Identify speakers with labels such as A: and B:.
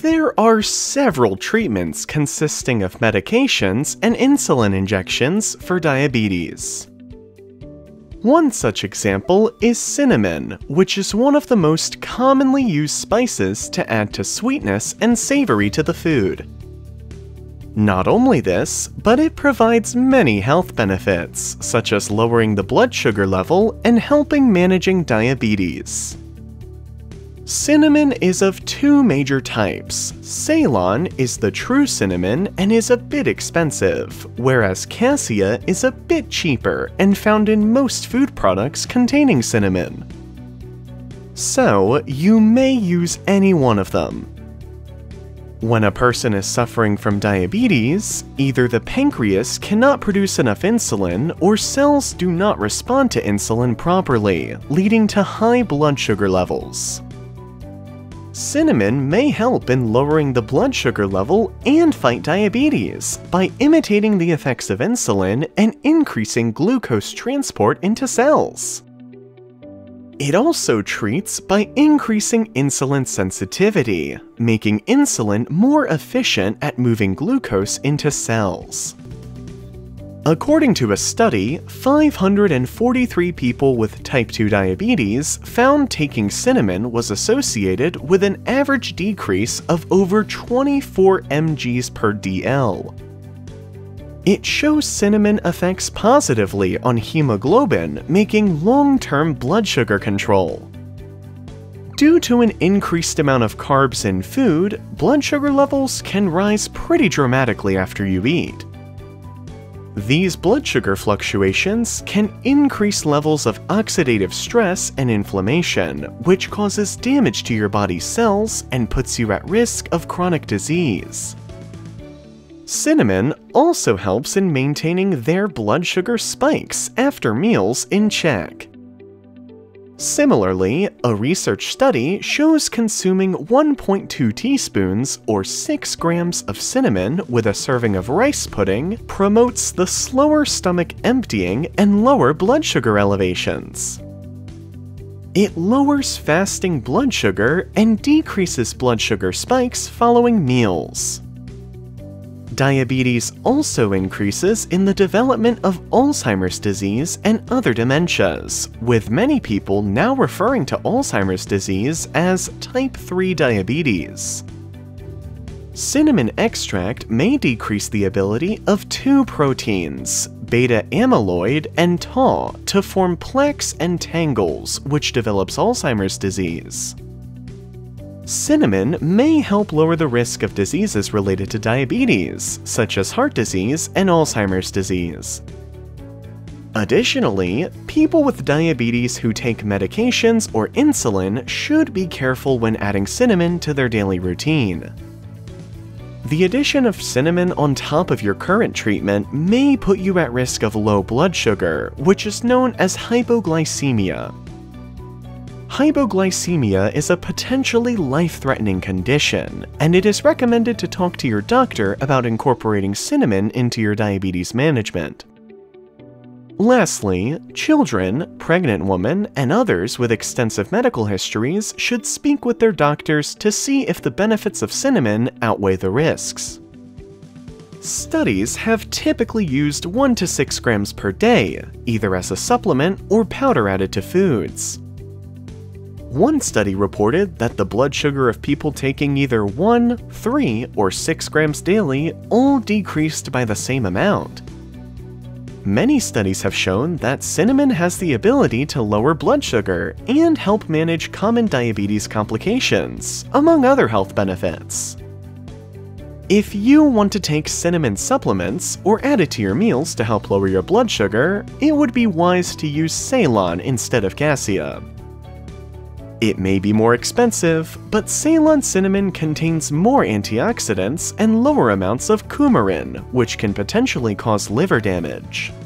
A: There are several treatments consisting of medications and insulin injections for diabetes. One such example is cinnamon, which is one of the most commonly used spices to add to sweetness and savory to the food. Not only this, but it provides many health benefits, such as lowering the blood sugar level and helping managing diabetes. Cinnamon is of two major types. Ceylon is the true cinnamon and is a bit expensive, whereas Cassia is a bit cheaper and found in most food products containing cinnamon. So, you may use any one of them. When a person is suffering from diabetes, either the pancreas cannot produce enough insulin or cells do not respond to insulin properly, leading to high blood sugar levels. Cinnamon may help in lowering the blood sugar level and fight diabetes by imitating the effects of insulin and increasing glucose transport into cells. It also treats by increasing insulin sensitivity, making insulin more efficient at moving glucose into cells. According to a study, 543 people with type 2 diabetes found taking cinnamon was associated with an average decrease of over 24 mg per dl. It shows cinnamon affects positively on hemoglobin, making long-term blood sugar control. Due to an increased amount of carbs in food, blood sugar levels can rise pretty dramatically after you eat. These blood sugar fluctuations can increase levels of oxidative stress and inflammation, which causes damage to your body's cells and puts you at risk of chronic disease. Cinnamon also helps in maintaining their blood sugar spikes after meals in check. Similarly, a research study shows consuming 1.2 teaspoons or 6 grams of cinnamon with a serving of rice pudding promotes the slower stomach emptying and lower blood sugar elevations. It lowers fasting blood sugar and decreases blood sugar spikes following meals. Diabetes also increases in the development of Alzheimer's disease and other dementias, with many people now referring to Alzheimer's disease as type 3 diabetes. Cinnamon extract may decrease the ability of two proteins, beta amyloid and tau, to form plaques and tangles, which develops Alzheimer's disease. Cinnamon may help lower the risk of diseases related to diabetes, such as heart disease and Alzheimer's disease. Additionally, people with diabetes who take medications or insulin should be careful when adding cinnamon to their daily routine. The addition of cinnamon on top of your current treatment may put you at risk of low blood sugar, which is known as hypoglycemia. Hypoglycemia is a potentially life-threatening condition, and it is recommended to talk to your doctor about incorporating cinnamon into your diabetes management. Lastly, children, pregnant women, and others with extensive medical histories should speak with their doctors to see if the benefits of cinnamon outweigh the risks. Studies have typically used 1 to 6 grams per day, either as a supplement or powder added to foods. One study reported that the blood sugar of people taking either 1, 3, or 6 grams daily all decreased by the same amount. Many studies have shown that cinnamon has the ability to lower blood sugar and help manage common diabetes complications, among other health benefits. If you want to take cinnamon supplements or add it to your meals to help lower your blood sugar, it would be wise to use Ceylon instead of Cassia. It may be more expensive, but Ceylon cinnamon contains more antioxidants and lower amounts of coumarin, which can potentially cause liver damage.